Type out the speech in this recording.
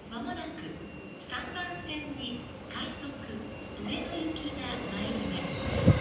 まもなく3番線に快速上野行きが参ります。